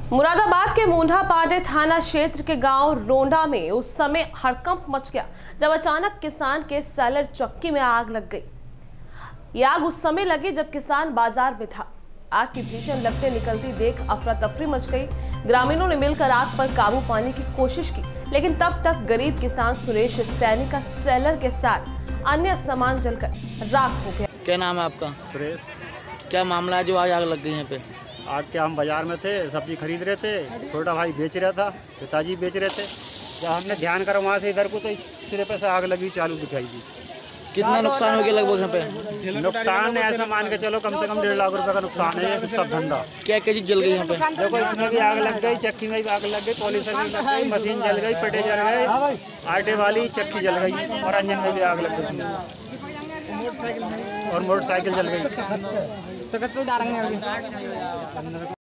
मुरादाबाद के मुंडा पांडे थाना क्षेत्र के गांव रोंडा में उस समय हड़कंप मच गया जब अचानक किसान के सेलर चक्की में आग लग गई। ये आग उस समय लगी जब किसान बाजार में था। आग की भीषण लपटें निकलती देख अफरा तफरी मच गई। ग्रामीणों ने मिलकर आग पर काबू पाने की कोशिश की, लेकिन तब तक गरीब किसान सुरेश सैनी का सेलर के साथ अन्य सामान जलकर राख हो गया। क्या नाम है आपका? सुरेश। क्या मामला है जो आज आग लग गई यहाँ पे? आग के हम बाजार में थे, सब्जी खरीद रहे थे, छोटा भाई बेच रहा था, पिताजी बेच रहे थे। जब हमने ध्यान करा वहाँ से इधर को तो सिरे पे से आग लगी चालू दिखाई दी। कितना नुकसान हो गया लगभग यहाँ पे? नुकसान ऐसा मान के चलो कम से कम 1.5 लाख रुपए का नुकसान है। सब धंधा क्या चीज जल गई यहाँ पे? देखो इसमें भी आग लग गई, चक्की में भी आग लग गई, पॉलिशर में लग गई, मशीन जल गई, पटे जल गए, आटे वाली चक्की जल गई और इंजन में भी आग लग गई और मोटरसाइकिल जल गई।